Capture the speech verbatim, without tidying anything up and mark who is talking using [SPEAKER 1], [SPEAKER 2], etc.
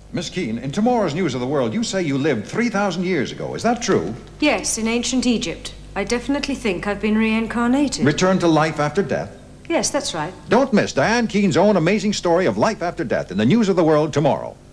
[SPEAKER 1] Miss Keene, in tomorrow's News of the World, you say you lived three thousand years ago. Is that true?
[SPEAKER 2] Yes, in ancient Egypt. I definitely think I've been reincarnated.
[SPEAKER 1] Returned to life after death?
[SPEAKER 2] Yes, that's right.
[SPEAKER 1] Don't miss Diane Keene's own amazing story of life after death in the News of the World tomorrow.